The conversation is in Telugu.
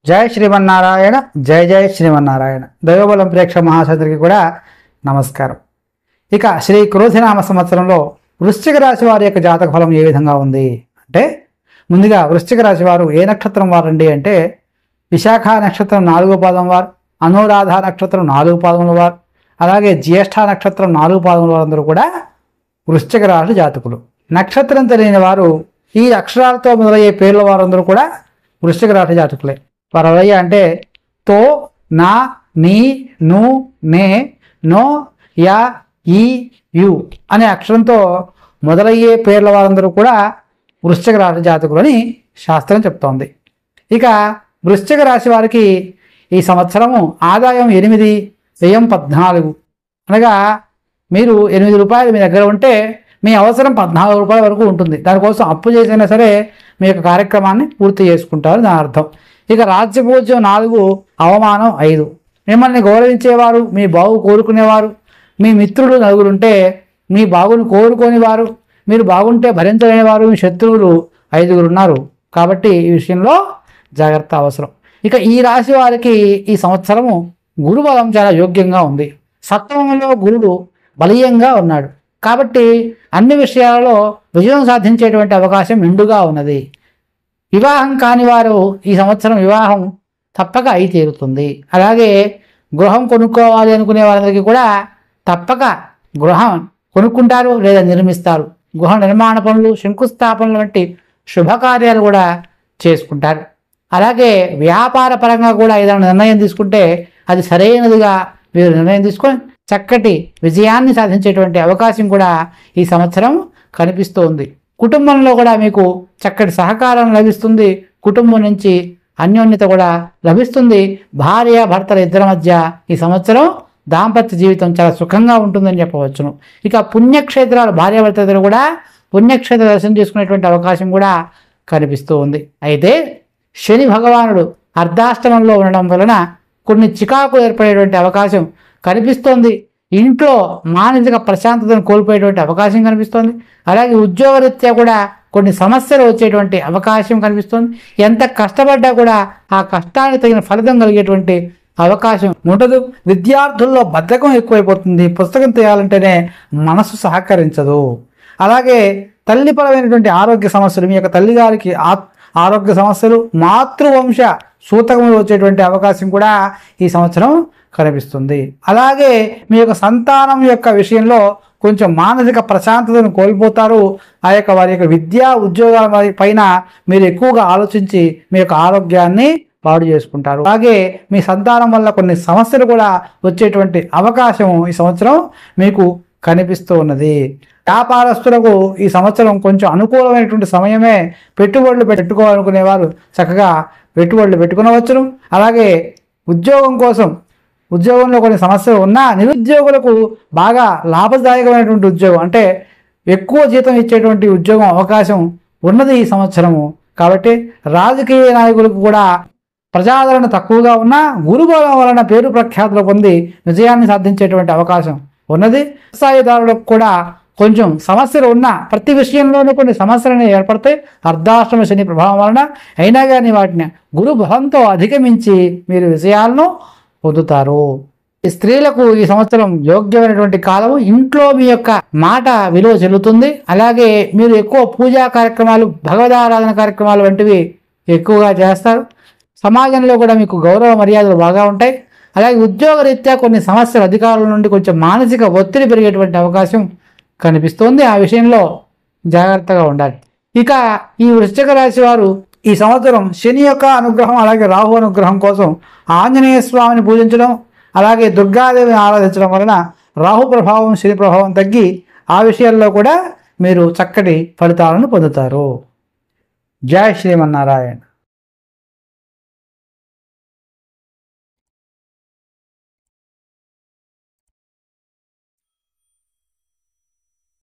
జై శ్రీమన్నారాయణ. జై జై శ్రీమన్నారాయణ. దైవబలం ప్రేక్షక మహాశంకరికి కూడా నమస్కారం. ఇక శ్రీ క్రోధినామ సంవత్సరంలో వృశ్చిక రాశి వారి యొక్క జాతక ఫలం ఏ విధంగా ఉంది అంటే, ముందుగా వృశ్చిక రాశి వారు ఏ నక్షత్రం వారండి అంటే, విశాఖ నక్షత్రం 4వ పాదం వారు, అనురాధ నక్షత్రం 4 పాదముల వారు, అలాగే జ్యేష్ఠ నక్షత్రం 4 పాదముల వారందరూ కూడా వృశ్చిక రాశి జాతకులు. నక్షత్రం తెలియని వారు ఈ అక్షరాలతో మొదలయ్యే పేర్ల వారందరూ కూడా వృశ్చిక రాశి జాతకులే. వారు ఎవరయ్యా అంటే, తో, నా, నీ, ను, నే, నో, యా, ఈ, యు అనే అక్షరంతో మొదలయ్యే పేర్ల వారందరూ కూడా వృశ్చిక రాశి జాతకులు అని శాస్త్రం చెప్తోంది. ఇక వృశ్చిక రాశి వారికి ఈ సంవత్సరము ఆదాయం 8, వ్యయం 14. అనగా మీరు 8 రూపాయలు మీ దగ్గర ఉంటే మీ అవసరం 14 రూపాయల వరకు ఉంటుంది. దానికోసం అప్పు చేసైనా సరే మీ యొక్క కార్యక్రమాన్ని పూర్తి చేసుకుంటారు దాని అర్థం. ఇక రాజ్యపూజ్యం 4, అవమానం 5. మిమ్మల్ని గౌరవించేవారు, మీ బాగు కోరుకునేవారు, మీ మిత్రులు 4 ఉంటే మీ బాగును కోరుకొని వారు, మీరు బాగుంటే భరించలేని వారు, మీ శత్రువులు 5 ఉన్నారు. కాబట్టి ఈ విషయంలో జాగ్రత్త అవసరం. ఇక ఈ రాశి వారికి ఈ సంవత్సరము గురు బలం చాలా యోగ్యంగా ఉంది. సప్తమంలో గురుడు బలీయంగా ఉన్నాడు కాబట్టి అన్ని విషయాలలో విజయం సాధించేటువంటి అవకాశం మెండుగా ఉన్నది. వివాహం కాని వారు ఈ సంవత్సరం వివాహం తప్పక అయి తీరుతుంది. అలాగే గృహం కొనుక్కోవాలి అనుకునే వారందరికీ కూడా తప్పక గృహం కొనుక్కుంటారు లేదా నిర్మిస్తారు. గృహ నిర్మాణ పనులు, శంకుస్థాపనలు వంటి శుభకార్యాలు కూడా చేసుకుంటారు. అలాగే వ్యాపార పరంగా కూడా ఏదైనా నిర్ణయం తీసుకుంటే అది సరైనదిగా మీరు నిర్ణయం తీసుకొని చక్కటి విజయాన్ని సాధించేటువంటి అవకాశం కూడా ఈ సంవత్సరం కనిపిస్తోంది. కుటుంబంలో కూడా మీకు చక్కటి సహకారం లభిస్తుంది. కుటుంబం నుంచి అన్యోన్యత కూడా లభిస్తుంది. భార్య భర్తల ఇద్దరి మధ్య ఈ సంవత్సరం దాంపత్య జీవితం చాలా సుఖంగా ఉంటుందని చెప్పవచ్చును. ఇక పుణ్యక్షేత్రాలు భార్యాభర్తలు కూడా పుణ్యక్షేత్ర దర్శనం చేసుకునేటువంటి అవకాశం కూడా కనిపిస్తూ ఉంది. అయితే శని భగవానుడు అర్ధాష్టమంలో ఉండడం వలన కొన్ని చికాకులు ఏర్పడేటువంటి అవకాశం కనిపిస్తోంది. ఇంట్లో మానసిక ప్రశాంతతను కోల్పోయేటువంటి అవకాశం కనిపిస్తోంది. అలాగే ఉద్యోగరీత్యా కూడా కొన్ని సమస్యలు వచ్చేటువంటి అవకాశం కనిపిస్తుంది. ఎంత కష్టపడ్డా కూడా ఆ కష్టానికి తగిన ఫలితం కలిగేటువంటి అవకాశం ఉండదు. విద్యార్థుల్లో బద్ధకం ఎక్కువైపోతుంది. పుస్తకం తీయాలంటేనే మనసు సహకరించదు. అలాగే తల్లిపరమైనటువంటి ఆరోగ్య సమస్యలు, మీ యొక్క తల్లిగారికి ఆరోగ్య సమస్యలు, మాతృవంశ సూతకములు వచ్చేటువంటి అవకాశం కూడా ఈ సంవత్సరం కనిపిస్తుంది. అలాగే మీ యొక్క సంతానం యొక్క విషయంలో కొంచెం మానసిక ప్రశాంతతను కోల్పోతారు. ఆ యొక్క వారి యొక్క విద్యా ఉద్యోగాల పైన మీరు ఎక్కువగా ఆలోచించి మీ యొక్క ఆరోగ్యాన్ని పాడు చేసుకుంటారు. అలాగే మీ సంతానం వల్ల కొన్ని సమస్యలు కూడా వచ్చేటువంటి అవకాశం ఈ సంవత్సరం మీకు కనిపిస్తూ ఉన్నది. వ్యాపారస్తులకు ఈ సంవత్సరం కొంచెం అనుకూలమైనటువంటి సమయమే. పెట్టుబడులు పెట్టుకోవాలనుకునేవారు చక్కగా పెట్టుబడులు పెట్టుకునవచ్చును. అలాగే ఉద్యోగం కోసం ఉద్యోగంలో కొన్ని సమస్యలు ఉన్నా నిరుద్యోగులకు బాగా లాభదాయకమైనటువంటి ఉద్యోగం అంటే ఎక్కువ జీతం ఇచ్చేటువంటి ఉద్యోగం అవకాశం ఉన్నది ఈ సంవత్సరము. కాబట్టి రాజకీయ నాయకులకు కూడా ప్రజాదరణ తక్కువగా ఉన్నా గురుబలం వలన పేరు ప్రఖ్యాతులు పొంది విజయాన్ని సాధించేటువంటి అవకాశం ఉన్నది. వ్యవసాయదారులకు కూడా కొంచెం సమస్యలు ఉన్నా ప్రతి విషయంలోనూ కొన్ని సమస్యలను ఏర్పడతాయి అర్ధాష్టమ శని ప్రభావం వలన. అయినా కానీ వాటిని గురు బలంతో అధిగమించి మీరు విజయాలను పొందుతారు. స్త్రీలకు ఈ సంవత్సరం యోగ్యమైనటువంటి కాలము. ఇంట్లో మీ యొక్క మాట విలువ చెల్లుతుంది. అలాగే మీరు ఎక్కువ పూజా కార్యక్రమాలు, భగవదారాధన కార్యక్రమాలు వంటివి ఎక్కువగా చేస్తారు. సమాజంలో కూడా మీకు గౌరవ మర్యాదలు బాగా ఉంటాయి. అలాగే ఉద్యోగరీత్యా కొన్ని సమస్యలు అధికారుల నుండి కొంచెం మానసిక ఒత్తిడి పెరిగేటువంటి అవకాశం కనిపిస్తోంది. ఆ విషయంలో జాగ్రత్తగా ఉండాలి. ఇక ఈ వృశ్చిక రాశి వారు ఈ సంవత్సరం శని యొక్క అనుగ్రహం, అలాగే రాహు అనుగ్రహం కోసం ఆంజనేయ స్వామిని పూజించడం, అలాగే దుర్గాదేవిని ఆరాధించడం వలన రాహు ప్రభావం, శని ప్రభావం తగ్గి ఆ విషయాల్లో కూడా మీరు చక్కటి ఫలితాలను పొందుతారు. జై శ్రీమన్నారాయణ.